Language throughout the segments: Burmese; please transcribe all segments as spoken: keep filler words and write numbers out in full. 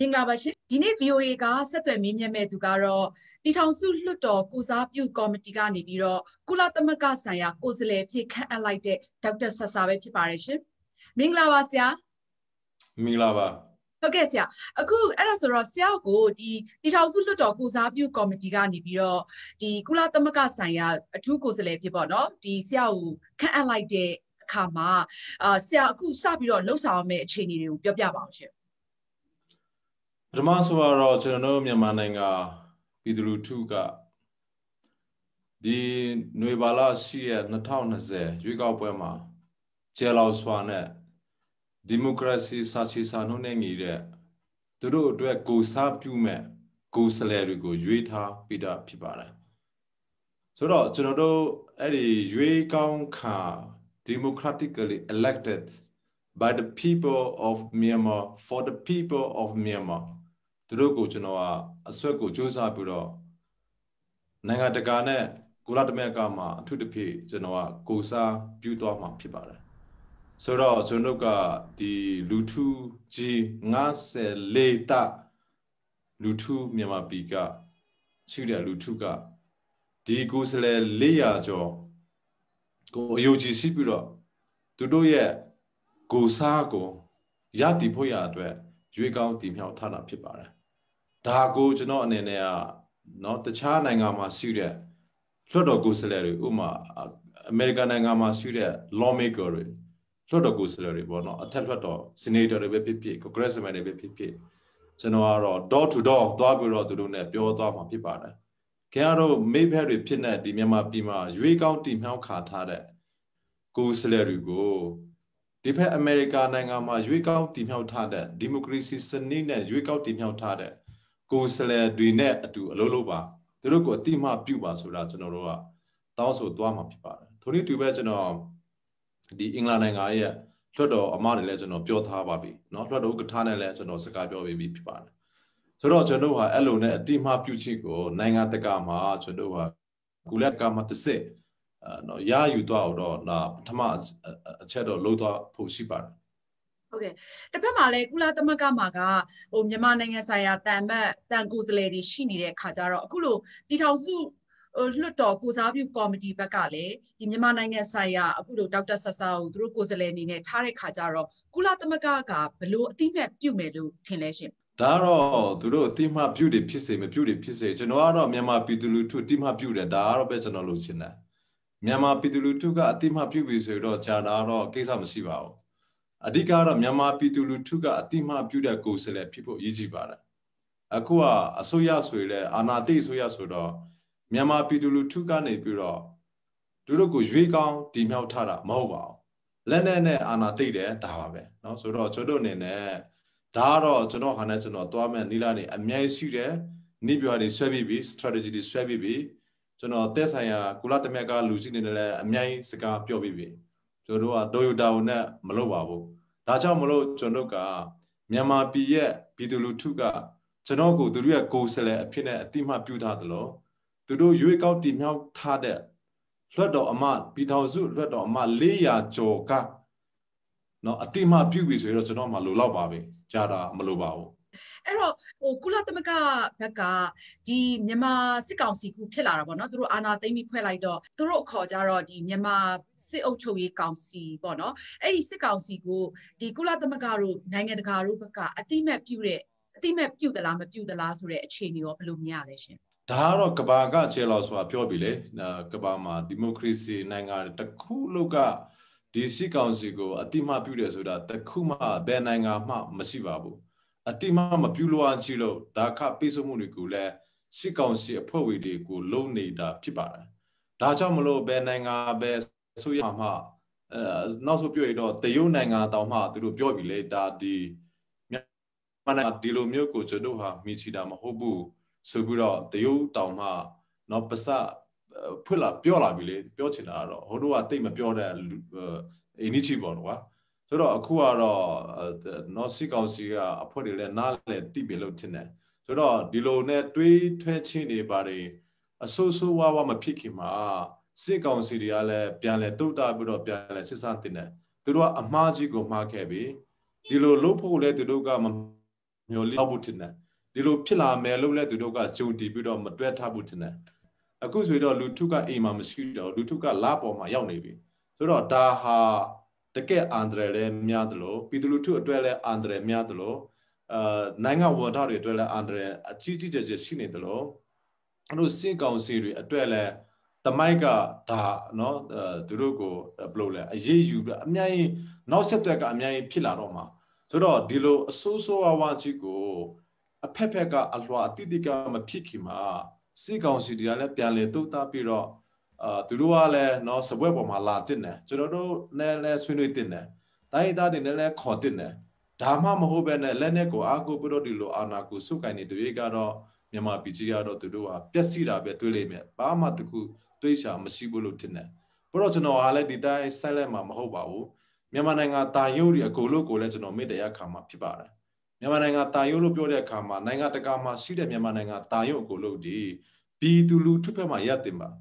မင်္ဂလာပါရှင်ဒီနေ့ V O A ကဆက်သွယ်မေးမြန်းမဲ့သူကတော့ပြည်ထောင်စုလွှတ်တော်ကိုစားပြုကော်မတီကနေပြီးတော့ကုလသမဂ္ဂဆိုင်ရာကိုယ်စားလှယ်ဖြစ်ခန့်အပ်လိုက်တဲ့ဒေါက်တာဆဆာပဲဖြစ်ပါတယ်ရှင်မင်္ဂလာပါဆရာမင်္ဂလာပါဟုတ်ကဲ့ဆရာအခုအဲ့ဒါဆိုတော့ဆရာကိုဒီပြည်ထောင်စုလွှတ်တော်ကိုစားပြုကော်မတီကနေပြီးတော့ဒီကုလသမဂ္ဂဆိုင်ရာအထူးကိုယ်စားလှယ်ဖြစ်ပေါ့နော်ဒီဆရာကိုခန့်အပ်လိုက်တဲ့အခါမှာအာဆရာအခုစပြီးတော့လှုပ်ဆောင်ရမယ့်အခြေအနေတွေကိုပြောပြပါအောင်ရှင်ပထမဆိုတော့ကျွန်တော်တို့မြန်မာနိုင်ငံပြည်သူလူထုကဒီနွေဘာလရှိရနှစ်ထောင်နှစ်ဆယ်ရွေးကောက်ပွဲမှာကျေလောက်စွာနဲ့ဒီမိုကရေစီစာချီစာနှုန်းနဲ့ညီတဲ့သူတို့အတွက်ကိုစားပြုမဲ့ကိုယ်စားလှယ်တွေကိုရွေးထားပြီးတာဖြစ်ပါတယ်ဆိုတော့ကျွန်တော်တို့အဲ့ဒီရွေးကောင်းခါ democratically elected by the people of Myanmar for the people of Myanmarသူတို့ကိုကျွန်တော်ကအဆွဲကိုစူးစမ်းပြီးတော့နိုင်ငံတကာနဲ့ကုလသမဂ္ဂမှာအထူးသဖြင့်ကျွန်တော်ကကိုစားပြုသွားမှာဖြစ်ပါတယ်ဆိုတော့ကျွန်တော်ကဒီလူထုကြီးငါးဆယ်လေးတလူထုမြန်မာပြည်ကရှိတဲ့လူထုကဒီကိုယ်စားလှယ်လေးရာကျော်ကိုအယုံကြည်ရှိပြီးတော့သူတို့ရဲ့ကိုစားကိုရတည်ဖို့ရအတွက်ရွေးကောင်းတည်မြောက်ထားတာဖြစ်ပါတယ်ဒါကိုကျွန်တော်အနေနဲ့ကเนาะတခြားနိုင်ငံမှာရှိတဲ့လွှတ်တော်ကိုယ်စားလှယ်တွေဥပမာအမေရိကန်နိုင်ငံမှာရှိတဲ့ lawmaker တွေလွှတ်တော်ကိုယ်စားလှယ်တွေပေါ့เนาะအထက်လွှတ်တော် senator တွေပဲဖြစ်ဖြစ် congressman တွေပဲဖြစ်ဖြစ်ကျွန်တော်ကတော့ door to door သွားပြီးတော့သူတို့ ਨੇ ပြောသွားမှာဖြစ်ပါတယ်ခင်ဗျားတို့မိဖက်တွေဖြစ်နေဒီမြန်မာပြည်မှာရွေးကောင်းတည်မြောက်ခါထားတဲ့ကိုယ်စားလှယ်တွေကိုဒီဖက်အမေရိကန်နိုင်ငံမှာရွေးကောင်းတည်မြောက်ထားတဲ့ဒီမိုကရေစီစနစ်နဲ့ရွေးကောင်းတည်မြောက်ထားတဲ့ကိုယ်စားလှယ်တွေနဲ့အတူအလုပ်လုပ်ပါသူတို့ကိုအတိမပြုပါဆိုတာကျွန်တော်တို့ကတောင်းဆိုသွားမှာဖြစ်ပါတယ်ထို့နည်းတူပဲကျွန်တော်ဒီအင်္ဂလန်နိုင်ငံရဲ့လွှတ်တော်အမတွေလည်းကျွန်တော်ပြောထားပါပြီเนาะလွှတ်တော်ဥက္ကဋ္ဌနဲ့လည်းကျွန်တော်စကားပြောပြီးဖြစ်ပါတယ်ဆိုတော့ကျွန်တော်ဟာအဲ့လိုနဲ့အတိမပြုခြင်းကိုနိုင်ငံတကာမှာကျွန်တော်ဟာကုလကမှာတစ်စစ်အဲเนาะရယူသွားတော့ဒါပထမအချက်တော့လုံးသွားဖို့ရှိပါတယ်ဟုတ်ကဲ့တစ်ဖက်မှာလည်းကုလသမဂ္ဂမှာကဟိုမြန်မာနိုင်ငံဆိုင်ရာတန်မတ်တန်ကိုယ်စားလှယ်တွေရှိနေတဲ့ခါကျတော့အခုလိုပြည်ထောင်စုလွှတ်တော်ကိုစားပြုကော်မတီဘက်ကလည်းဒီမြန်မာနိုင်ငံဆိုင်ရာအခုလိုဒေါက်တာဆဆာကိုသူတို့ကိုယ်စားလှယ်အနေနဲ့ထားတဲ့ခါကျတော့ကုလသမဂ္ဂကဘလို့အတိအမှတ်ပြုမယ်လို့ထင်လဲရှင်ဒါတော့သူတို့အတိအမှတ်ပြုတယ်ဖြစ်စေမပြုတယ်ဖြစ်စေကျွန်တော်ကတော့မြန်မာပြည်သူလူထုအတိအမှတ်ပြုတယ်ဒါကတော့ပဲကျွန်တော်လုပ်ချင်တယ်မြန်မာပြည်သူလူထုကအတိအမှတ်ပြုပြီဆိုတော့ဂျာတာတော့ကိစ္စမရှိပါဘူးအဓိကတော့မြန်မာပြည်သူလူထုကအတိအမှတ်ပြုတဲ့ကိုယ်စားလှယ်ဖြစ်ဖို့ရည်ကြည်ပါတယ်အခုကအစိုးရဆိုရင်လည်းအာဏာသိအစိုးရဆိုတော့မြန်မာပြည်သူလူထုကနေပြီးတော့သူတို့ကိုရွေးကောင်းတည်မြောက်ထားတာမဟုတ်ပါဘူးလက်နဲ့နဲ့အာဏာသိတယ်ဒါပါပဲเนาะဆိုတော့ကျွန်တော်အနေနဲ့ဒါကတော့ကျွန်တော်ဟာနဲ့ကျွန်တော်သွားမဲ့နီလာနေအများကြီးရှိတယ်နိဗျာတွေဆွဲပြီးပြီ strategy တွေဆွဲပြီးပြီကျွန်တော်တက်ဆိုင်ရာကုလသမဂ္ဂလူကြီးနေနဲ့လည်းအများကြီးစကားပြောပြီးပြီကျွန်တော်ကဒိုယိုတာဝန်နဲ့မလုပ်ပါဘူးဒါကြောင့်မလို့ကျွန်တော်ကမြန်မာပြည်ရဲ့ပြည်သူလူထုကကျွန်တော်ကိုသူတို့ရဲ့ကိုယ်စားလှယ်အဖြစ်နဲ့အတိအမှတ်ပြုထားတယ်လို့သူတို့ရွေးကောက်တည်မြောက်ထားတဲ့လွှတ်တော်အမတ်ပြည်ထောင်စုလွှတ်တော်အမတ်လေးရာကျော်ကနော်အတိအမှတ်ပြုပြီဆိုတော့ကျွန်တော်မှလိုတော့ပါပဲကြားတာမလိုပါဘူးအဲ့တော့ဟိုကုလသမဂ္ဂဘက်ကဒီမြန်မာစစ်ကောင်စီကူဖြစ်လာတာပေါ့နော်သူတို့အာဏာသိမ်းပြီးဖွဲ့လိုက်တော့သူတို့အခေါ်ကြတော့ဒီမြန်မာစစ်အုပ်ချုပ်ရေးကောင်စီပေါ့နော်အဲ့ဒီစစ်ကောင်စီကိုဒီကုလသမဂ္ဂတို့နိုင်ငံတကာတို့ဘက်ကအတိအမှတ်ပြုတဲ့အတိအမှတ်ပြုသလားမပြုသလားဆိုတဲ့အခြေအနေရောဘယ်လိုမြင်ရလဲရှင်ဒါကတော့ကဘာကကျေလောက်ဆိုတာပြောပြီလေကဘာမှာဒီမိုကရေစီနိုင်ငံတစ်ခုလောက်ကဒီစစ်ကောင်စီကိုအတိအမှတ်ပြုတယ်ဆိုတာတစ်ခုမှဘယ်နိုင်ငံမှမရှိပါဘူးအတိအမှတ်မပြုလို့ကြည့်လို့ဒါခပေးစုမှုတွေကိုလည်းစစ်ကောင်စီအဖွဲ့ဝင်တွေကိုလုံနေတာဖြစ်ပါတယ်ဒါကြောင့်မလို့ဘယ်နိုင်ငံပဲဆိုရမှအဲနောက်ဆိုပြောရတော့တရုတ်နိုင်ငံတောင်မှသူတို့ပြောပြီလေဒါဒီမြန်မာနိုင်ငံဒီလိုမျိုးကိုကျွန်တော်ဟာမိချီတာမဟုတ်ဘူးဆိုပြီးတော့တရုတ်တောင်မှနော်ပစဖွင့်လာပြောလာပြီလေပြောချင်တာကတော့ဟိုတို့ကတိတ်မပြောတဲ့အင်းကြီးပေါ့နော်ဆိုတော့အခုကတော့နော်စစ်ကောင်စီကအဖွဲ့တွေလည်းနားလည်းတိပြီလို့ထင်တယ်ဆိုတော့ဒီလိုနဲ့တွေးထွဲချင်းတွေပါတယ်အဆိုးဆိုးဝါးဝါမဖြစ်ခင်မှာစစ်ကောင်စီတွေကလည်းပြန်လဲတုတ်တာပြီးတော့ပြန်လဲစစ်စားတင်တယ်သူတို့ကအမှားကြီးကိုမှားခဲ့ပြီဒီလိုလုပ်ဖို့လည်းသူတို့ကမမျိုးလေးဖို့တင်တယ်ဒီလိုဖြစ်လာမယ်လို့လည်းသူတို့ကကြုံတည်ပြီးတော့မတွဲထားဖို့တင်တယ်အခုဆိုတော့လူထုကအိမ်မှာမရှိတော့လူထုကလာပေါ်မှာရောက်နေပြီဆိုတော့ဒါဟာတကယ်အန္တရာယ်လည်းများတယ်လို့ပြည်သူလူထုအတွက်လည်းအန္တရာယ်များတယ်လို့အာနိုင်ငံဝန်ထမ်းတွေအတွက်လည်းအန္တရာယ်အကြီးကြီးကျယ်ကျယ်ရှိနေတယ်လို့အဲ့လိုစစ်ကောင်စီတွေအတွက်လည်းတမိုက်ကဒါနော်သူတို့ကိုဘယ်လိုလဲအရေးယူအများကြီးနောက်ဆက်တွဲကအများကြီးဖြစ်လာတော့မှာဆိုတော့ဒီလိုအဆိုးဆိုးအဝါကြီးကိုအဖက်ဖက်ကအလွှာအတိတ်ကမဖြစ်ခင်မှာစစ်ကောင်စီတွေကလည်းပြန်လေတုတ်တာပြီးတော့အာသူတို့ကလည်းနော်စပွဲပေါ်မှာလာတင်တယ်ကျွန်တော်တို့လည်းလည်းဆွေးနွေးတင်တယ်တိုင်းသားတွေနဲ့လည်းခေါ်တင်တယ်ဒါမှမဟုတ်ပဲနဲ့လက်နဲ့ကိုအားကိုပြီးတော့ဒီလိုအာနာကိုစုကင်နေတွေကတော့မြန်မာပြည်ကြီးကတော့သူတို့ကပျက်စီးတာပဲတွေးလိမ့်မယ်ဘာမှတခုတွေးရှာမရှိဘူးလို့ထင်တယ်ဘလို့ကျွန်တော်အားလည်းဒီတိုင်းဆက်လက်မှာမဟုတ်ပါဘူးမြန်မာနိုင်ငံတာယုတ်တွေအကုန်လုံးကိုလည်းကျွန်တော်မေတ္တာရခံမှာဖြစ်ပါတယ်မြန်မာနိုင်ငံတာယုတ်လို့ပြောတဲ့အခါမှာနိုင်ငံတကာမှာရှိတဲ့မြန်မာနိုင်ငံတာယုတ်အကုန်လုံးဒီပြည်သူလူထုဘက်မှာရပ်တင်ပါ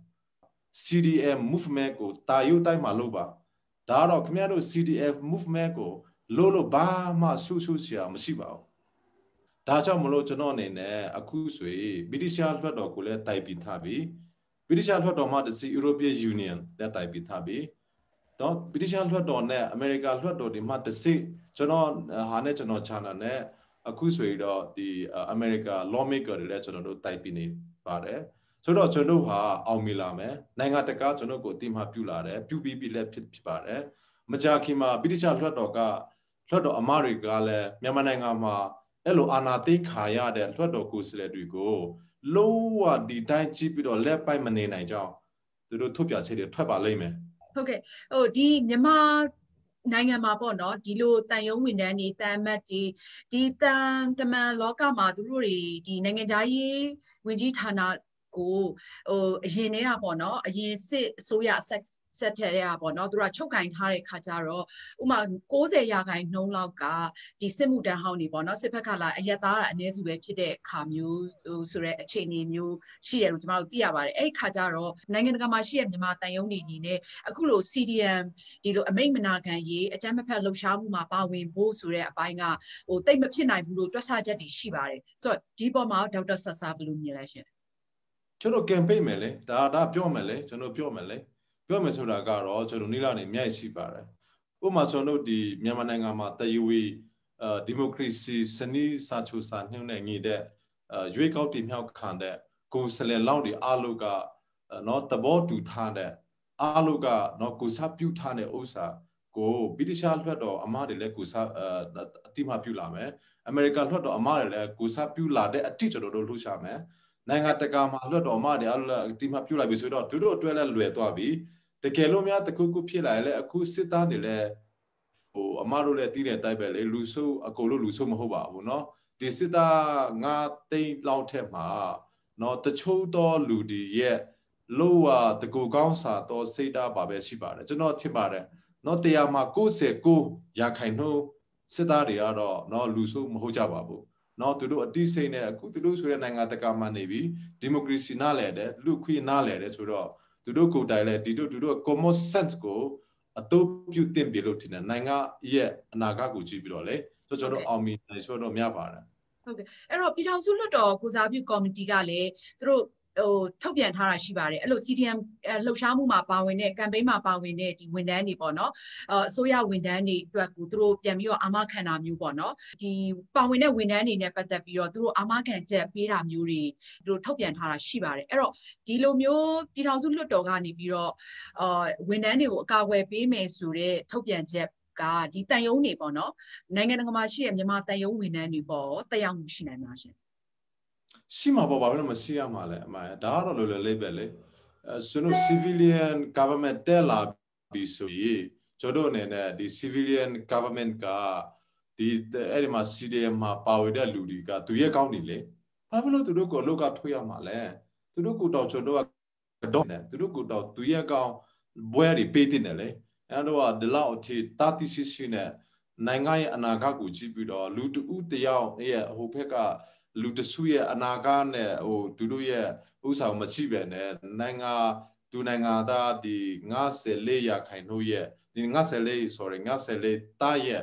C D F movement ကိုတာယုတ်တိုင်းမှာလုပ်ပါဒါတော့ခင်ဗျားတို့ C D F movement ကိုလို့လို့ဘာမှဆူဆူရှာမရှိပါဘူးဒါကြောင့်မလို့ကျွန်တော်အနေနဲ့အခုဆိုရင်ဗြိတိရှလွှတ်တော်ကိုလည်းတိုက်ပြီးထားပြီးဗြိတိရှလွှတ်တော်မှာတစီ European Union လည်းတိုက်ပြီးထားပြီးတော့ဗြိတိရှလွှတ်တော်နဲ့အမေရိကန်လွှတ်တော်ဒီမှာတစီကျွန်တော်ဟာနဲ့ကျွန်တော် channel နဲ့အခုဆိုရင်တော့ဒီအမေရိကန် lawmaker တွေလည်းကျွန်တော်တို့တိုက်ပြီးနေပါတယ်ဆိုတော့ကျွန်တော်ဟာအောင်မြင်လာမယ်နိုင်ငံတကာကျွန်တော်ကိုအတိမပြုလာတယ်ပြုပြီးပြီးလည်းဖြစ်ဖြစ်ပါတယ်မကြာခင်မှာဗြိတိရှလွှတ်တော်ကလွှတ်တော်အမတွေကလည်းမြန်မာနိုင်ငံမှာအဲ့လိုအာဏာသိမ်းခါရတဲ့လွှတ်တော်ကိုယ်စားလှယ်တွေကိုလုံးဝဒီတိုင်းကြည့်ပြီးတော့လက်ပိုက်မနေနိုင်ကြအောင်သူတို့ထုတ်ပြချက်တွေထွက်ပါလိမ့်မယ်ဟုတ်ကဲ့ဟိုဒီမြန်မာနိုင်ငံမှာပေါ့နော်ဒီလိုတန်ယုံဝန်ထမ်းတွေတန်မတ်တွေဒီတန်တမန်လောကမှာသူတို့တွေဒီနိုင်ငံသားရေးဝင်ကြီးဌာနကိုဟိုအရင်တည်းကပေါ့နော်အရင်စစ်အစိုးရဆက်ဆက်ထက်ရပေါ့နော်သူတို့ကချုပ်ကင်ထားတဲ့ခါကျတော့ဥမာ90ရာခိုင်နှုန်းလောက်ကဒီစစ်မှုတန်းဟောင်းနေပေါ့နော်စစ်ဘက်ကလာအရက်သားအနည်းစုပဲဖြစ်တဲ့ခါမျိုးဟိုဆိုတဲ့အခြေအနေမျိုးရှိတယ်လို့ကျွန်တော်တို့သိရပါတယ်အဲ့ဒီခါကျတော့နိုင်ငံတကာမှာရှိတဲ့မြန်မာတန်ယုံတွေအနေနဲ့အခုလို C D M ဒီလိုအမိတ်မနာခံရေးအကြမ်းမဖက်လှုပ်ရှားမှုမှာပါဝင်ဖို့ဆိုတဲ့အပိုင်းကဟိုတိတ်မဖြစ်နိုင်ဘူးလို့တွက်ဆချက်တွေရှိပါတယ်ဆိုတော့ဒီပေါ်မှာဒေါက်တာဆဆာဘယ်လိုမြင်လဲရှင်ကျွန်တော် campaign မယ်လေဒါဒါပြောမယ်လေကျွန်တော်ပြောမယ်လေပြောမယ်ဆိုတာကတော့ကျွန်တော်နိလာနေမြိုက်ရှိပါတယ်ဥပမာကျွန်တော်တို့ဒီမြန်မာနိုင်ငံမှာတည်ဝီအာဒီမိုကရေစီစနစ်စာချုပ်စာနှုတ်နဲ့ညီတဲ့အာရွေးကောက်တင်မြောက်ခံတဲ့ကိုယ်စလင်လောက်တွေအားလုံးကနော်သဘောတူထားတဲ့အားလုံးကနော်ကိုစားပြုထားတဲ့ဥစ္စာကိုဗြိတိရှလွှတ်တော်အမတွေလည်းကိုစားအတိမပြုလာမယ်အမေရိကန်လွှတ်တော်အမတွေလည်းကိုစားပြုလာတဲ့အတိကျွန်တော်တို့လှုပ်ရှားမယ်နိုင်ငံတကာမှာလွှတ်တော်အမတွေအားလုံးအတိမပြုလိုက်ပြီဆိုတော့သူတို့အတွက်လည်းလွယ်သွားပြီတကယ်လို့များတခုခုဖြစ်လာရင်လည်းအခုစစ်သားတွေလည်းဟိုအမတို့လည်းတည်တဲ့အတိုင်းပဲလေလူဆိုးအကုန်လုံးလူဆိုးမဟုတ်ပါဘူးเนาะဒီစစ်သားငါတိတ်လောက်ထက်မှာเนาะတချို့သောလူတွေရဲ့လို့ဟာတကူကောင်းစာတော့စိတ်ဓာတ်ပါပဲရှိပါတယ်ကျွန်တော်ထင်ပါတယ်เนาะတရားမှာ၉၉ရာခိုင်နှုန်းစစ်သားတွေကတော့เนาะလူဆိုးမဟုတ်ကြပါဘူးเนาะသူတို့အတိစိတ်နဲ့အခုသူတို့ဆိုတဲ့နိုင်ငံတကာမှာနေပြီးဒီမိုကရေစီနားလည်တယ်လူခွေနားလည်တယ်ဆိုတော့သူတို့ကိုယ်တိုင်လည်းဒီတို့သူတို့ common sense ကိုအတုပြုတင်ပြလို့ထင်တယ်နိုင်ငံရဲ့အနာဂတ်ကိုကြည့်ပြီးတော့လေကျွန်တော်တို့အောင်မြင်နိုင်ဆိုတော့များပါတယ်ဟုတ်ကဲ့အဲ့တော့ပြည်ထောင်စုလွှတ်တော်ကိုစားပြုကော်မတီကလည်းသူတို့ဟိုထုတ်ပြန်ထားတာရှိပါတယ်အဲ့လို C D M လှုပ်ရှားမှုမှာပါဝင်တဲ့ campaign မှာပါဝင်တဲ့ဒီဝန်ထမ်းတွေပေါ့နော်အစိုးရဝန်ထမ်းတွေအတွက်ကိုသူတို့ပြန်ပြီးတော့အာမခံတာမျိုးပေါ့နော်ဒီပါဝင်တဲ့ဝန်ထမ်းတွေနဲ့ပတ်သက်ပြီးတော့သူတို့အာမခံချက်ပေးတာမျိုးတွေသူတို့ထုတ်ပြန်ထားတာရှိပါတယ်အဲ့တော့ဒီလိုမျိုးပြည်ထောင်စုလွှတ်တော်ကနေပြီးတော့အာဝန်ထမ်းတွေကိုအကာအကွယ်ပေးမယ်ဆိုတဲ့ထုတ်ပြန်ချက်ကဒီတန်ယုံတွေပေါ့နော်နိုင်ငံတကာမှာရှိတဲ့မြန်မာတန်ယုံဝန်ထမ်းတွေပေါ့တက်ရောက်မှုရှိနိုင်မှာရှင်ရှိမှာပေါ့ဘာလို့မရှိရမှာလဲအမှန်ဒါကတော့လိုလိုလေးပဲလေအဲကျွန်တော် civilian government တက်လာပြီဆိုရင်ကျွန်တော်အနေနဲ့ဒီ civilian government ကဒီအဲ့ဒီမှာ C D M မှာပါဝင်တဲ့လူတွေကသူရဲ့ကောင်းနေလေဘာလို့သူတို့ကိုအလုပ်ကထွေးရမှာလဲသူတို့ကိုတော့ကျွန်တော်ကတော့တယ်သူတို့ကိုတော့သူရဲ့ကောင်းဘွဲတွေပေးတင်တယ်လေအဲ့တော့ဒီလောက်အထိတာတိရှိရှိနဲ့နိုင်ငံရဲ့အနာဂတ်ကိုကြည့်ပြီးတော့လူတူတယောက်ရဲ့ဟိုဘက်ကလူတစုရဲ့အနာဂတ်နဲ့ဟိုသူတို့ရဲ့ဥစ္စာကိုမရှိပဲနဲ့နိုင်ငံသူနိုင်ငံသားဒီ၅၄ရာခိုင်နှုန်းရဲ့ဒီ၅၄ sorry ၅၄တာရဲ့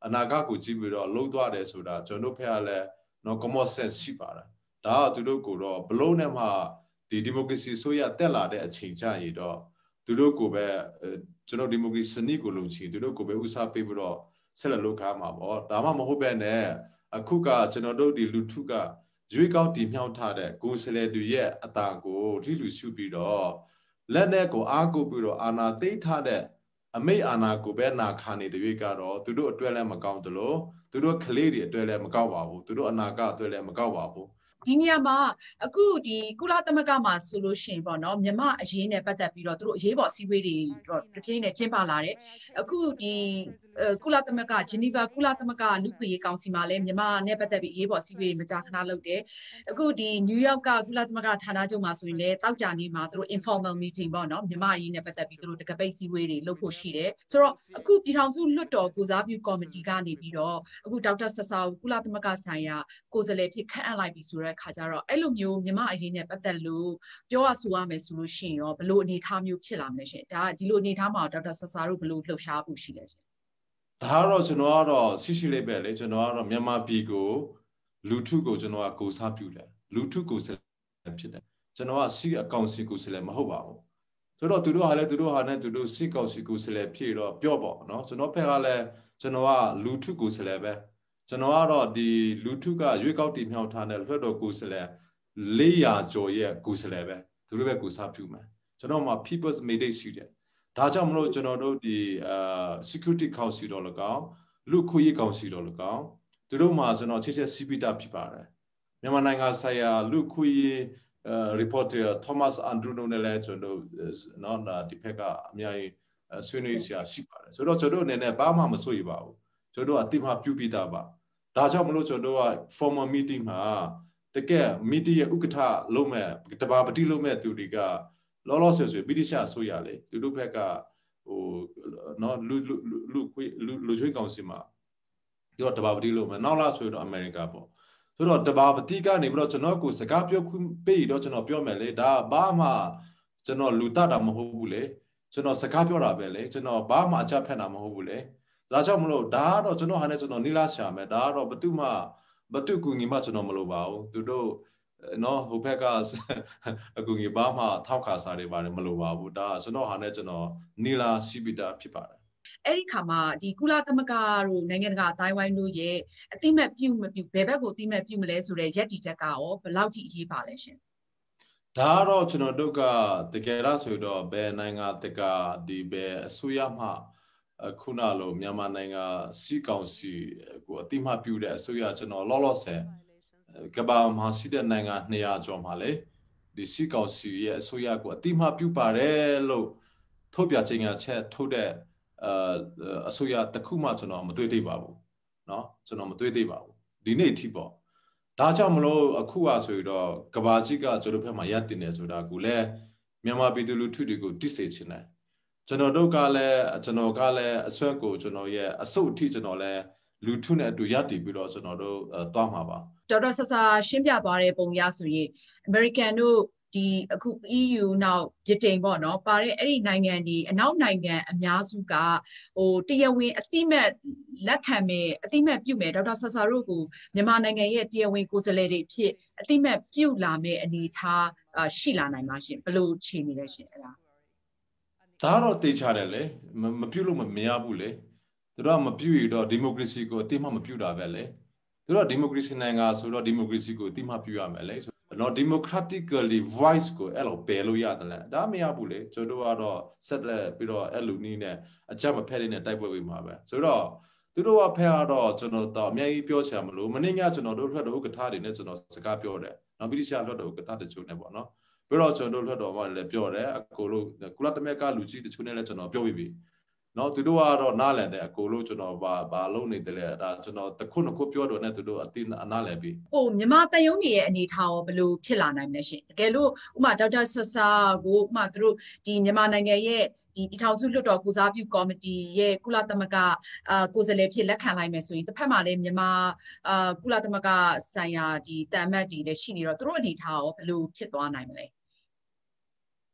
အနာဂတ်ကိုကြည့်ပြီးတော့လှုပ်သွားတယ်ဆိုတာကျွန်တော်တို့ဖက်ကလည်းနော် common sense ရှိပါတယ်ဒါကသူတို့ကိုတော့ဘလုံးနဲ့မှဒီဒီမိုကရေစီဆိုရတက်လာတဲ့အချိန်ကျရင်တော့သူတို့ကိုပဲကျွန်တော်ဒီမိုကရေစီစနစ်ကိုလုံချင်သူတို့ကိုပဲဥစားပေးပြီးတော့ဆက်လက်လုပ်ကားမှာပေါ့ဒါမှမဟုတ်ပဲနဲ့အခုကကျွန်တော်တို့ဒီလူထုကရွေးကောက်တည်မြောက်ထားတဲ့ကိုယ်စလဲတွေရဲ့အတာကိုထိလူရှုပြီးတော့လက်နဲ့ကိုအားကိုပြီးတော့အာဏာသိမ်းထားတဲ့အမိတ်အာဏာကိုပဲနာခံနေတဲ့ရွေးကတော့သူတို့အတွက်လည်းမကောင်းသလိုသူတို့ကလေးတွေအတွက်လည်းမကောက်ပါဘူးသူတို့အနာဂတ်အတွက်လည်းမကောက်ပါဘူးဒီနေရာမှာအခုဒီကုလသမဂ္ဂမှာဆိုလို့ရှိရင်ပေါ့နော်မြန်မာအရေးနဲ့ပတ်သက်ပြီးတော့သူတို့အရေးပေါ်အစည်းအဝေးတွေတော့တပြိုင်နက်ကျင်းပလာတယ်အခုဒီကုလသမဂ္ဂဂျနီဗာကုလသမဂ္ဂလူ့ခွင့်ရေးကောင်စီမှာလည်းမြန်မာနဲ့ပတ်သက်ပြီးအရေးပေါ်အစည်းအဝေးတွေမကြာခဏလုပ်တယ်အခုဒီနယူးယောက်ကကုလသမဂ္ဂဌာနချုပ်မှာဆိုရင်လည်းတောက်ကြနေမှာသူတို့ informal meeting ပေါ့နော်မြန်မာအရေးနဲ့ပတ်သက်ပြီးသူတို့တကပိတ်အစည်းအဝေးတွေလုပ်ဖို့ရှိတယ်ဆိုတော့အခုပြည်ထောင်စုလွှတ်တော်ကိုစားပြုကော်မတီကနေပြီးတော့အခုဒေါက်တာဆဆာကိုကုလသမဂ္ဂဆိုင်ရာကိုယ်စားလှယ်ဖြစ်ခန့်အပ်လိုက်ပြီဆိုတဲ့အခါကျတော့အဲ့လိုမျိုးမြန်မာအရေးနဲ့ပတ်သက်လို့ပြောရဆိုရမယ်ဆိုလို့ရှိရင်ရောဘယ်လိုအနေအထားမျိုးဖြစ်လာမလဲရှင်ဒါဒီလိုအနေအထားမှာဒေါက်တာဆဆာတို့ဘယ်လိုလှုပ်ရှားဖို့ရှိလဲရှင်ဒါကတော့ကျွန်တော်ကတော့ရှိရှိလေးပဲလေကျွန်တော်ကတော့မြန်မာပြည်ကိုလူထုကိုကျွန်တော်ကကိုစားပြုတယ်လူထုကိုဆက်ဖြစ်တယ်ကျွန်တော်ကစီအကောင့်စီကိုဆက်လည်းမဟုတ်ပါဘူးဆိုတော့သူတို့ဟာလည်းသူတို့ဟာနဲ့သူတို့စီကောင့်စီကိုဆက်လည်းဖြစ်တော့ပြောပေါ့နော်ကျွန်တော်ဖက်ကလည်းကျွန်တော်ကလူထုကိုဆက်လည်းပဲကျွန်တော်ကတော့ဒီလူထုကရွေးကောက်တည်မြောက်ထားတဲ့လွှတ်တော်ကိုဆက်လည်းလေးရာကျော်ရဲ့ကိုဆက်လည်းပဲသူတို့ပဲကိုစားပြုမယ်ကျွန်တော်မှာ people's mandate ရှိတယ်ဒါကြောင့်မလို့ကျွန်တော်တို့ဒီအာ security council တော်လည်းကောင်းလူခွင့်ရေးကောင်စီတော်လည်းကောင်းသူတို့မှာကျွန်တော်ချစ်ချက်စီးပိတာဖြစ်ပါတယ်မြန်မာနိုင်ငံဆိုင်ရာလူခွင့်ရေး reporter Thomas Andrew နဲ့လည်းကျွန်တော်နော်ဒီဘက်ကအများကြီးဆွေးနွေးစရာရှိပါတယ်ဆိုတော့ကျွန်တော်အနေနဲ့ဘာမှမစိုးရိမ်ပါဘူးကျွန်တော်အတိမပြုပြီးသားပါဒါကြောင့်မလို့ကျွန်တော်က formal meeting မှာတကယ် meeting ရဲ့ဥက္ကဋ္ဌလုံးမဲ့တဘာပတိလုံးမဲ့သူတွေကလောလောဆယ်ဆိုဗြိတိရှအစိုးရလေသူတို့ဘက်ကဟိုနော်လူလူလူလူလူချွေးကောင်စီမှာဒီတော့တဘာပတိလုံးမဲ့နောက်လာဆိုတော့အမေရိကပေါ့ဆိုတော့တဘာပတိကနေပြီးတော့ကျွန်တော်ကိုစကားပြောခွင့်ပေးတော့ကျွန်တော်ပြောမယ်လေဒါဘာမှကျွန်တော်လူတတာမဟုတ်ဘူးလေကျွန်တော်စကားပြောတာပဲလေကျွန်တော်ဘာမှအကြဖက်တာမဟုတ်ဘူးလေဒါကြောင့်မလို့ဒါကတော့ကျွန်တော်ဟာနဲ့ကျွန်တော်နိလာရှာမယ်ဒါကတော့ဘသူမှဘသူကူညီမှကျွန်တော်မလုပ်ပါဘူးသူတို့နော်ဟိုဘက်ကအကူကြီးဘာမှထောက်ခါစားတွေပါတယ်မလိုပါဘူးဒါကျွန်တော်ဟာနဲ့ကျွန်တော်နီလာရှိပိတာဖြစ်ပါတယ်အဲ့ဒီခါမှာဒီကုလသမဂ္ဂတို့နိုင်ငံတကာအတိုင်းဝိုင်းတို့ရဲ့အတိမတ်ပြုမပြုဘယ်ဘက်ကိုအတိမတ်ပြုမလဲဆိုတဲ့ရက်တီချက်ကရောဘယ်လောက်ထိအရေးပါလဲရှင်ဒါကတော့ကျွန်တော်တို့ကတကယ်လားဆိုတော့ဘယ်နိုင်ငံတကဒီဘယ်အစိုးရမှခုနလိုမြန်မာနိုင်ငံစီကောင်စီကိုအတိမတ်ပြုတဲ့အစိုးရကျွန်တော်လောလောဆယ်ကဘာမှာရှိတဲ့နိုင်ငံနှစ်ရာကျော်မှာလေဒီစီကောင်စီရဲ့အစိုးရကိုအတိမတ်ပြုပါတယ်လို့ထုတ်ပြကြေညာချက်ထုတ်တဲ့အအစိုးရတစ်ခုမှကျွန်တော်မတွေ့သေးပါဘူးเนาะကျွန်တော်မတွေ့သေးပါဘူးဒီနေ့အထိပေါ့ဒါကြောင့်မလို့အခုอ่ะဆိုတော့ကဘာကြီးကကျွန်တော်ဘက်မှာရပ်တင်နေဆိုတာကိုလည်းမြန်မာပြည်သူလူထုတွေကိုတိစေချင်တယ်ကျွန်တော်တို့ကလည်းကျွန်တော်ကလည်းအဆွဲကိုကျွန်တော်ရဲ့အစုပ်အထိကျွန်တော်လည်းလူထုနဲ့အတူရပ်တည်ပြီးတော့ကျွန်တော်တို့သွားမှာပါဒေါက်တာဆဆာရှင်းပြသွားတဲ့ပုံရဆိုရင် American တို့ဒီအခု E U နောက်ဗြိတိန်ပေါ့နော်ပါတဲ့အဲ့ဒီနိုင်ငံဒီအနောက်နိုင်ငံအများစုကဟိုတရားဝင်အတိမတ်လက်ခံမယ်အတိမတ်ပြုမယ်ဒေါက်တာဆဆာတို့ကိုမြန်မာနိုင်ငံရဲ့တရားဝင်ကိုယ်စားလှယ်တွေဖြစ်အတိမတ်ပြုလာမယ်အနေထားရှိလာနိုင်မှာရှင်ဘယ်လိုခြေနေလဲရှင်အဲ့ဒါဒါတော့တေချတယ်လေမပြုတ်လို့မရဘူးလေသူတို့ကမပြုတ်ရတော့ဒီမိုကရေစီကိုအတိမတ်မပြုတ်တာပဲလေသူတို့ဒီမိုကရေစီနိုင်ငံဆိုတော့ဒီမိုကရေစီကိုအတိမတ်ပြုတ်ရမယ်လေနော် democratically voice ကိုအဲ့လိုပယ်လို့ရတယ်လေဒါမရဘူးလေကျွန်တော်တို့ကတော့ဆက်လက်ပြီးတော့အဲ့လိုနည်းနဲ့အကြမ်းမဖက်တဲ့တိုက်ပွဲဝင်မှာပဲဆိုတော့သူတို့ကဖက်ကတော့ကျွန်တော်တော့အများကြီးပြောချင်မလို့မနေ့ကကျွန်တော်တို့လွှတ်တော်ဥက္ကဋ္ဌတွေနဲ့ကျွန်တော်စကားပြောတယ်နော်ဗြိတိရှလွှတ်တော်ဥက္ကဋ္ဌတချို့နဲ့ပေါ့နော်ပြီးတော့ကျွန်တော်တို့လွှတ်တော်မှာလည်းပြောတယ်အကိုလို့ကုလသမဂ္ဂလူကြီးတချို့နဲ့လည်းကျွန်တော်ပြောပြီးပြီနော်သူတို့ကတော့နားလည်တယ်အကိုလို့ကျွန်တော်ဘာဘာလုပ်နေတယ်လဲဒါကျွန်တော်တခုနှစ်ခုပြောတော့နဲ့သူတို့အတိအနားလည်ပြီဟိုမြန်မာတယုံတွေရဲ့အနေထားရောဘယ်လိုဖြစ်လာနိုင်မလဲရှင်တကယ်လို့ဥမာဒေါက်တာဆဆာကိုဥမာသူတို့ဒီမြန်မာနိုင်ငံရဲ့ဒီပြည်ထောင်စုလွှတ်တော်ကိုစားပြုကော်မတီရဲ့ကုလသမဂ္ဂအာကိုယ်စားလှယ်ဖြစ်လက်ခံလိုက်မယ်ဆိုရင်တစ်ဖက်မှာလည်းမြန်မာအာကုလသမဂ္ဂဆိုင်ရာဒီတန်မတ်တွေလည်းရှိနေတော့သူတို့အနေထားရောဘယ်လိုဖြစ်သွားနိုင်မလဲသူ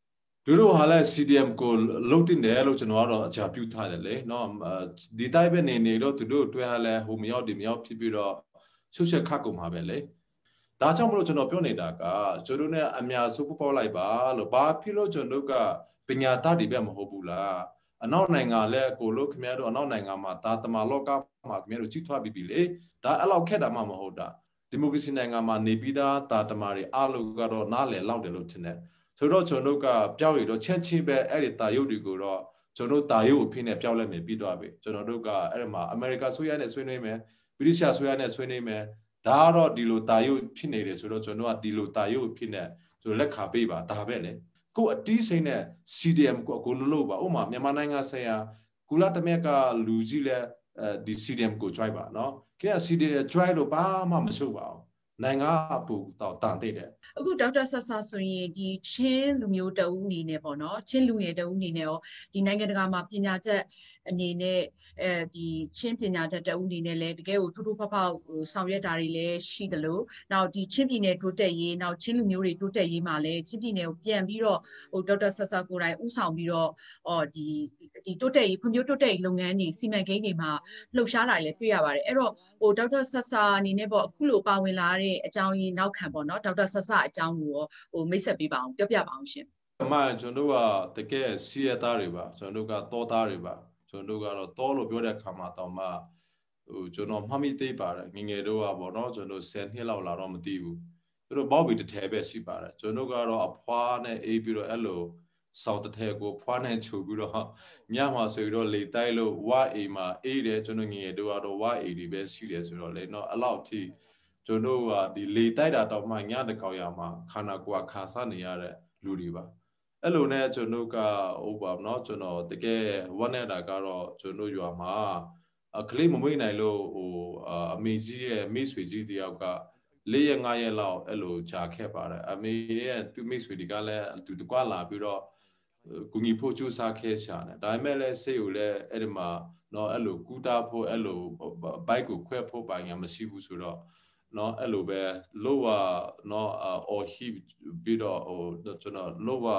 လူတို့ဟာလဲ C D M ကိုလုတ်တင်တယ်လို့ကျွန်တော်ကတော့အကြံပြုထားတယ်လေနော်ဒီတိုင်းပဲနေနေတော့သူတို့တွေ့ရလဲဟိုမရောက်ဒီမရောက်ဖြစ်ပြီးတော့ဆုချက်ခတ်ကုန်မှာပဲလေဒါကြောင့်မလို့ကျွန်တော်ပြောနေတာကကျွန်တော်နဲ့အများစုပေါ်လိုက်ပါလို့ဘာဖြစ်လို့ကျွန်တော်ကပညာတတ်တွေပဲမဟုတ်ဘူးလားအနောက်နိုင်ငံလဲကိုလို့ခင်ဗျားတို့အနောက်နိုင်ငံမှာတာတမာလောကမှာခင်ဗျားတို့ကြီးထွားပြီးပြီလေဒါအဲ့လောက်ခက်တာမှမဟုတ်တာဒီမိုကရေစီနိုင်ငံမှာနေပြီးသားတာတမာတွေအားလုံးကတော့နားလည်လောက်တယ်လို့ထင်တယ်ဆိုတော့ကျွန်တော်ကပြောက်ရတော့ချက်ချင်းပဲအဲ့ဒီတာရုပ်တွေကိုတော့ကျွန်တော်တာရုပ်အဖြစ်နဲ့ပြောက်လိုက်မယ်ပြီးသွားပြီကျွန်တော်တို့ကအဲ့ဒီမှာအမေရိကဆိုရနဲ့ဆွေးနွေးမယ်ဗြိတိရှဆိုရနဲ့ဆွေးနွေးမယ်ဒါကတော့ဒီလိုတာရုပ်ဖြစ်နေတယ်ဆိုတော့ကျွန်တော်ကဒီလိုတာရုပ်ဖြစ်နေဆိုလက်ခါပေးပါဒါပဲလေကိုအတီးစိမ့်နဲ့ C D M ကိုအကိုလို့လို့ပါဥမာမြန်မာနိုင်ငံဆိုင်ရာကုလသမဂ္ဂလူကြီးလဲဒီ C D M ကို drive ပါနော်ကဲ C D M drive လို့ဘာမှမဆိုပါဘူးနိုင်ငံအပူတော့တန်တဲ့တယ်အခုဒေါက်တာဆဆာဆိုရင်ဒီချင်းလူမျိုးတအုပ်အနေနဲ့ပေါ့နော်ချင်းလူငယ်တအုပ်အနေနဲ့ရောဒီနိုင်ငံတကာမှာပညာချက်အနေနဲ့အဲဒီချင်းပညာချက်တအုပ်အနေနဲ့လည်းတကယ်ကိုထူးထူးဖောက်ဖောက်ဆောင်ရွက်တာတွေလည်းရှိတယ်လို့နောက်ဒီချင်းပြည်နယ်တိုးတက်ရေးနောက်ချင်းလူမျိုးတွေတိုးတက်ရေးမှာလည်းချင်းပြည်နယ်ကိုပြန်ပြီးတော့ဟိုဒေါက်တာဆဆာကိုယ်တိုင်ဦးဆောင်ပြီးတော့အော်ဒီဒီတိုးတက်ရေးဖွံ့ဖြိုးတိုးတက်ရေးလုပ်ငန်းတွေစီမံကိန်းတွေမှာလှုပ်ရှားတာလည်းတွေ့ရပါတယ်အဲ့တော့ဟိုဒေါက်တာဆဆာအနေနဲ့ပေါ့အခုလိုပါဝင်လာတဲ့အကြောင်းရင်းနောက်ခံပေါ့နော်ဒေါက်တာဆဆာအကြောင်းကိုရောဟိုမိတ်ဆက်ပေးပါအောင်ပြောပြပါအောင်ရှင်အမှန်ကျွန်တော်တို့ကတကယ်စီရသားတွေပါကျွန်တော်တို့ကတောသားတွေပါကျွန်တော်တို့ကတော့တောလို့ပြောတဲ့အခါမှာတော့မှဟိုကျွန်တော်မှတ်မိသေးပါတယ်ငငယ်တို့ကပေါ့နော်ကျွန်တော်ဆယ်နှစ်လောက်လာတော့မသိဘူးသူတို့ဘောက်ဘီတစ်ထဲပဲရှိပါတယ်ကျွန်တော်ကတော့အဖွားနဲ့အေးပြီးတော့အဲ့လိုစောက်တစ်ထဲကိုဖွားနဲ့ချုပ်ပြီးတော့ညမှာဆိုပြီးတော့လေတိုက်လို့ဝါအိမ်မှာအေးတယ်ကျွန်တော်ငငယ်တို့ကတော့ဝါအိမ်တွေပဲရှိတယ်ဆိုတော့လေနော်အဲ့လောက်ထိကျွန်တော်ကဒီလေတိုက်တာတော့မှညတကောက်ရမှာခန္ဓာကိုယ်ခါစားနေရတဲ့လူတွေပါအဲ့လိုနဲ့ကျွန်တော်ကဟိုပါเนาะကျွန်တော်တကယ်ဝမ်းနေတာကတော့ကျွန်တော်ရွာမှာကလေးမမွေးနိုင်လို့ဟိုအမေကြီးရဲ့မိဆွေကြီးတယောက်ကလေးရက်ငါးရက်လောက်အဲ့လိုကြာခဲ့ပါတယ်အမေရဲ့သူမိဆွေတွေကလည်းသူတကွာလာပြီးတော့ကူညီဖို့ကြိုးစားခဲ့ရှာတယ်ဒါပေမဲ့လည်းစိတ်ကိုလည်းအဲ့ဒီမှာเนาะအဲ့လိုကူတာဖို့အဲ့လိုဘိုက်ကိုခွဲဖို့ပိုင်ရမရှိဘူးဆိုတော့နော်အဲ့လိုပဲလောကနော်အော်ဟီပြီးတော့ဟိုကျွန်တော်လောက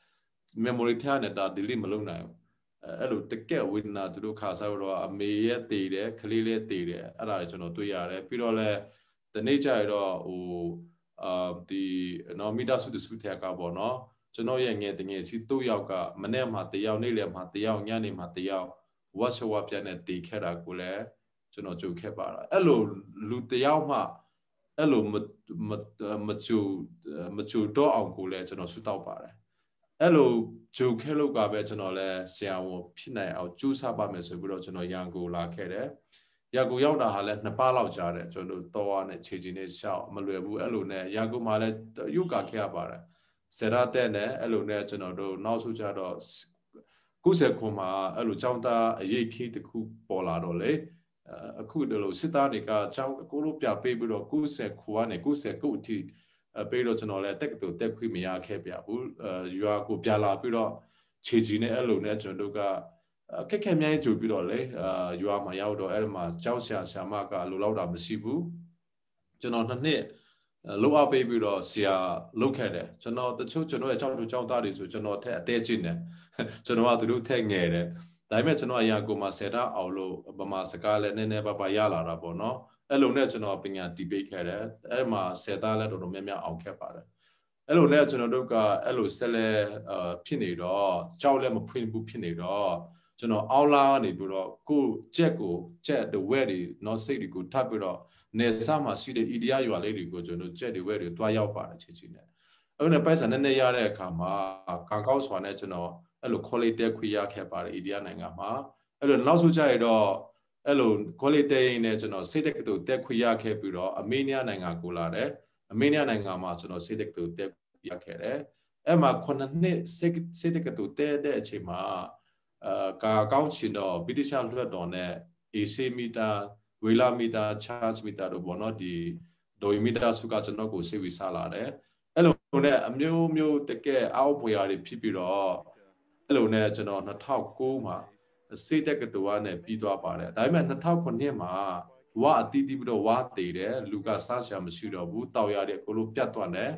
memory ထားနေတာ delete မလုပ်နိုင်ဘူးအဲ့လိုတကက်ဝေဒနာသူတို့ခါစားတော့အမေရဲ့တည်တယ်ကလေးလေးတည်တယ်အဲ့ဒါတွေကျွန်တော်တွေ့ရတယ်ပြီးတော့လဲဒီနေ့ကျရတော့ဟိုအာဒီနော်မိသားစုတစုထက်ကပေါ့နော်ကျွန်တော်ရဲ့ငယ်တငယ်စီသူ့ယောက်ကမနေ့မှတယောက်နေ့လည်းမှတယောက်ညနေမှတယောက် WhatsApp ပြန်နဲ့တည်ခဲ့တာကိုလည်းကျွန်တော်ကြုံခဲ့ပါတာအဲ့လိုလူတယောက်မှအဲ့လိုမမမကြိုမကြိုတော့အောင်ကိုလည်းကျွန်တော်ဆုတောင်းပါတယ်အဲ့လိုဂျိုခဲလို့ကပဲကျွန်တော်လည်းဆရာဝန်ဖြစ်နိုင်အောင်ကြိုးစားပါမယ်ဆိုပြီးတော့ကျွန်တော်ရန်ကုန်လာခဲ့တယ်ရန်ကုန်ရောက်တာဟာလည်းနှစ်ပတ်လောက်ကြာတယ်ကျွန်တော်တော့နဲ့ခြေချင်းနဲ့ရှောက်မလွယ်ဘူးအဲ့လိုနဲ့ရန်ကုန်မှာလည်းရုပ်ကခဲ့ရပါတယ်ဆရာတဲ့နဲ့အဲ့လိုနဲ့ကျွန်တော်တို့နောက်ဆုံးကြတော့ကုဆယ်ခွန်မှာအဲ့လိုចောင်းသားအရေးခီးတစ်ခုပေါ်လာတော့လေအခုတလို့စစ်သားတွေကကျောင်းကိုလိုပြပေးပြီးတော့ကုဆယ်ခွန်ကနေကုဆယ်ကုတ်အထိပေးတော့ကျွန်တော်လည်းတက်ကတူတက်ခွင့်မရခဲ့ပြဘူးရွာကိုပြလာပြီးတော့ခြေကြီးနဲ့အဲ့လိုနဲ့ကျွန်တော်တို့ကခက်ခဲမြိုင်းကြိုပြီးတော့လေရွာမှာရောက်တော့အဲ့ဒီမှာကျောင်းဆရာဆရာမကလိုလောက်တာမရှိဘူးကျွန်တော်နှစ်နှစ်လောက်အပေးပြီးတော့ဆရာလုပ်ခဲ့တယ်ကျွန်တော်တချို့ကျွန်တော်ရဲ့ကျောင်းသူကျောင်းသားတွေဆိုကျွန်တော်ထက်အသေးချင်းတယ်ကျွန်တော်ကသူတို့ထက်ငယ်တယ်ဒါပေမဲ့ကျွန်တော်အရာကိုမှဆယ်တာအောင်လို့ဗမာစကားလည်းနည်းနည်းပါးပါးရလာတာပေါ့နော်အဲ့လိုနဲ့ကျွန်တော်ပညာ debate ခဲ့တယ်အဲ့မှာဆယ်သားလည်းတော်တော်များများအောင်ခဲ့ပါတယ်အဲ့လိုနဲ့ကျွန်တော်တို့ကအဲ့လိုဆက်လက်ဖြစ်နေတော့ကြောက်လည်းမဖွင့်ဘူးဖြစ်နေတော့ကျွန်တော်အောင်းလာနေပြီးတော့ကိုကြက်ကိုကြက်de wet တွေနော်စိတ်တွေကိုထပ်ပြီးတော့နေစားမှာရှိတဲ့ idea ရွာလေးတွေကိုကျွန်တော်ကြက်de wet တွေတွားရောက်ပါတယ်ချစ်ချင်းနဲ့အဲ့လိုပိုက်ဆံနည်းနည်းရတဲ့အခါမှာကံကောက်စွာနဲ့ကျွန်တော်အဲ့လို quality တက်ခွေရခဲ့ပါတယ် idea နိုင်ငံမှာအဲ့လိုနောက်ဆုံးကြရတော့အဲ့လို quality နဲ့ကျွန်တော်စိတ်တက်ကတူတက်ခွေရခဲ့ပြီးတော့အမေးနီးယားနိုင်ငံကိုလာတယ်အမေးနီးယားနိုင်ငံမှာကျွန်တော်စိတ်တက်ကတူတက်ရခဲ့တယ်အဲ့မှာခုနှစ်နှစ်စိတ်တက်ကတူတက်တဲ့အချိန်မှာအာကာကောင်းချင်တော့ဗြိတိရှလွှတ်တော်နဲ့ A C မီတာဝေလာမီတာ charge မီတာတို့ဘောနော်ဒီဒိုမီတာစုကကျွန်တော်ကိုစေဝီစားလာတယ်အဲ့လိုနဲ့အမျိုးမျိုးတကယ်အောက်ဖွေရာတွေဖြစ်ပြီးတော့အဲ့လိုနဲ့ကျွန်တော်နှစ်ထောင်ကိုမှာစိတ်တက်ကတူနဲ့ပြီးသွားပါတယ်ဒါပေမဲ့နှစ်ထောင်ခုနှစ်မှာဝါအတီးတီးပြီးတော့ဝါတည်တယ်လူကစားရှာမရှိတော့ဘူးတောက်ရတဲ့ကိုလိုပြတ်သွားတယ်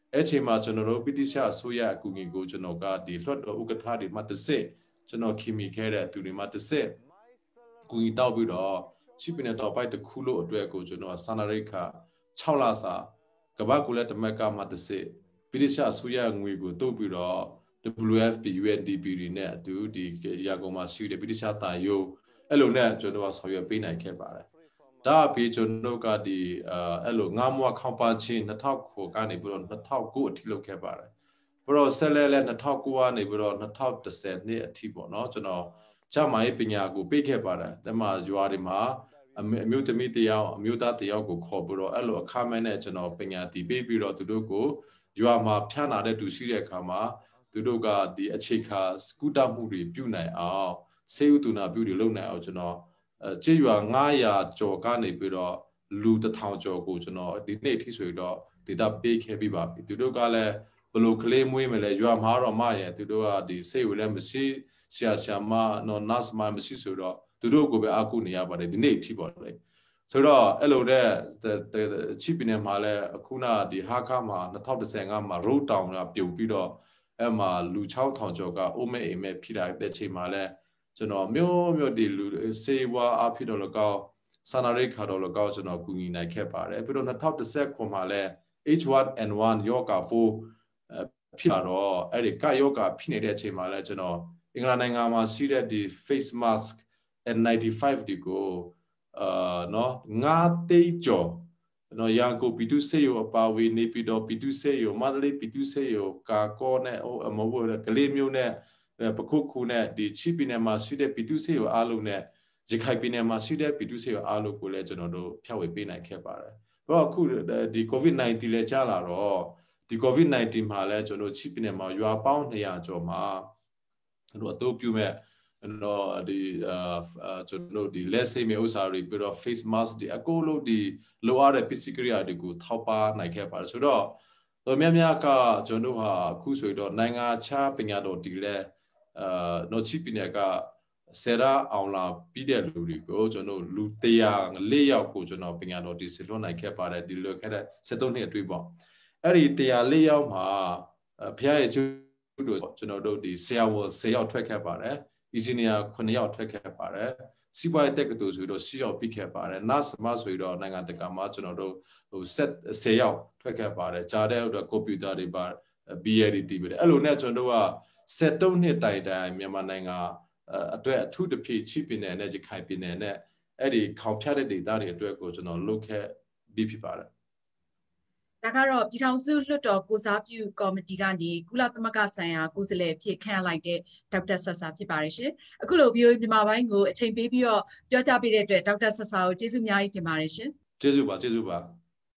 အဲ့ချိန်မှာကျွန်တော်တို့ပိဋိရှာဆိုရအကူအညီကိုကျွန်တော်ကဒီလွှတ်တော်ဥက္ကဋ္ဌတွေမှတစ်စစ်ကျွန်တော်ခင်မိခဲ့တဲ့သူတွေမှတစ်စစ်ကူညီတောက်ပြီးတော့ရှိပင်တော်ပိုက်တစ်ခုလို့အတွက်ကိုကျွန်တော်ဆန္ဒရိတ်ခ၆လစာကမ္ဘာကူလက်တမက်ကမှတစ်စစ်ပိဋိရှာဆိုရငွေကိုတုတ်ပြီးတော့ W F P U N D P တွေနဲ့အတူဒီရာကုန်မှာရှိတဲ့ပိဋိရှာတာယိုအဲ့လိုနဲ့ကျွန်တော်ကဆောင်ရွက်ပေးနိုင်ခဲ့ပါတယ်ဒါအပြင်ကျွန်တော်ကဒီအဲ့လိုငါးမွားခေါပန်းချင်း၂၀၀၉ကနေပြီးတော့၂၀၀၉အထိလုပ်ခဲ့ပါတယ်ပြီးတော့ဆက်လက်လက်၂၀၀၉ကနေပြီးတော့၂၀၁၀နှစ်အထိပေါ့နော်ကျွန်တော်ကျမရေးပညာကိုပေးခဲ့ပါတယ်ဒါမှရွာတွေမှာအမျိုးသမီးတယောက်အမျိုးသားတယောက်ကိုခေါ်ပြီးတော့အဲ့လိုအခမဲ့နဲ့ကျွန်တော်ပညာတည်ပေးပြီးတော့သူတို့ကိုရွာမှာဖျားနာတဲ့သူရှိတဲ့အခါမှာသူတို့ကဒီအခြေခါစကူတာမှုတွေပြုနိုင်အောင်ဆေးဥတုနာပြုတွေလုပ်နိုင်အောင်ကျွန်တော်အဲကျေးရွာငါးရာကျော်ကနေပြီးတော့လူတစ်ထောင်ကျော်ကိုကျွန်တော်ဒီနေ့ထိဆိုတော့ဒေတာပေးခဲ့ပြီးပါပြီသူတို့ကလည်းဘလို့ကလေးမွေးမလဲရွာမှာတော့မရဲ့သူတို့ကဒီစိတ်ဝလည်းမရှိဆရာဆရာမနော်နတ်မမရှိဆိုတော့သူတို့ကိုပဲအကူနေရပါတယ်ဒီနေ့ထိပေါ့လေဆိုတော့အဲ့လိုတဲ့ချိပင်းနယ်မှာလည်းအခုနဒီဟာခါမှာ၂၀၁၅မှာ road town ကပြုတ်ပြီးတော့အဲ့မှာလူ၆ထောင်ကျော်ကအိုးမဲအိမ်မဲဖြစ်လာတဲ့ချိန်မှာလည်းကျွန်တော်မျိုးမျိုးဒီလူစေဝါအဖြစ်တော့လကောက်ဆန္ဒရိတ်ခါတော့လကောက်ကျွန်တော်ကူညီနိုင်ခဲ့ပါတယ်ပြီးတော့၂၀၁၉မှာလည်း H one N one ယောဂပိုးဖြစ်လာတော့အဲ့ဒီကယောဂဖြစ်နေတဲ့အချိန်မှာလည်းကျွန်တော်အင်္ဂလန်နိုင်ငံမှာရှိတဲ့ဒီ face mask N ninety-five ဒီကိုအာနော်ငါးသိန်းကျော်နော်ရန်ကုန်ပြည်သူ့စေယုံအပါဝေနေပြည်တော်ပြည်သူ့စေယုံမန္တလေးပြည်သူ့စေယုံကာကောနဲ့အမဟုတ်ကလေးမျိုးနဲ့ပခုခုနဲ့ဒီချီပြည်နယ်မှာရှိတဲ့ပြည်သူ့စေယုံအားလုံးနဲ့ရခိုင်ပြည်နယ်မှာရှိတဲ့ပြည်သူ့စေယုံအားလုံးကိုလည်းကျွန်တော်တို့ဖြန့်ဝေပေးနိုင်ခဲ့ပါတယ်။ဘာအခုဒီ COVID nineteen လည်းကြာလာတော့ဒီ COVID nineteen မှာလည်းကျွန်တော်ချီပြည်နယ်မှာရွာပေါင်း၂ရာကျော်မှာတို့အတူပြုမဲ့နော်ဒီအာကျွန်တော်ဒီလက်စိတ်မျိုးဥစားတွေပြီးတော့ face mask ဒီအကိုလို့ဒီလိုအပ်တဲ့ပစ္စည်းကိရိယာတွေကိုထောက်ပံ့နိုင်ခဲ့ပါတယ်ဆိုတော့တော်များများကကျွန်တော်ဟာအခုဆိုတော့နိုင်ငံခြားပညာတော်ဒီလဲအာနော်ချီပြည်နယ်ကဆရာအောင်လာပြီးတဲ့လူတွေကိုကျွန်တော်လူ၁၀၄ယောက်ကိုကျွန်တော်ပညာတော်ဒီဆလွတ်နိုင်ခဲ့ပါတယ်ဒီလိုခဲ့တဲ့၁၃နှစ်အတွင်းပေါ့အဲ့ဒီ၁၀၄ယောက်မှာဖခင်ရဲ့ကျူးတို့ကျွန်တော်တို့ဒီဆရာဝန်၁၀ယောက်ထွက်ခဲ့ပါတယ်အင်ဂျင်နီယာခုနှစ်ယောက်ထွက်ခဲ့ပါတယ်စီးပွားရေးတက္ကသိုလ်ဆိုတော့၈ယောက်ပြီးခဲ့ပါတယ်နတ်စမဆိုတော့နိုင်ငံတကာမှာကျွန်တော်တို့ဟိုဆက်၁၀ယောက်ထွက်ခဲ့ပါတယ်ကြားတဲ့တော့ကွန်ပျူတာတွေပါ B L D ပဲအဲ့လိုနဲ့ကျွန်တော်တို့က၁၃နှစ်တိုင်တိုင်မြန်မာနိုင်ငံအတွက်အထူးတစ်ဖြစ်ချိပြည်နယ်နဲ့ရခိုင်ပြည်နယ်နဲ့အဲ့ဒီခေါင်ဖြတ်တဲ့ဒေသတွေအတွက်ကိုကျွန်တော်လုပ်ခဲ့ပြီးဖြစ်ပါတယ်ဒါကတော့ပြည်ထောင်စုလွှတ်တော်ကိုစားပြုကော်မတီကနေကုလသမဂ္ဂဆိုင်ရာကိုယ်စားလှယ်ဖြစ်ခန့်လိုက်တဲ့ဒေါက်တာဆဆာဖြစ်ပါတယ်ရှင်။အခုလို V O A မြန်မာပိုင်းကိုအချိန်ပေးပြီးတော့ပြောကြားပေးတဲ့အတွက်ဒေါက်တာဆဆာကိုကျေးဇူးအများကြီးတင်ပါတယ်ရှင်။ကျေးဇူးပါကျေးဇူးပါ။